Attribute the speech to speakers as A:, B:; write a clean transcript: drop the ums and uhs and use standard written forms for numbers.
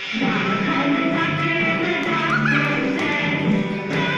A: Now tell me what did the doctor say?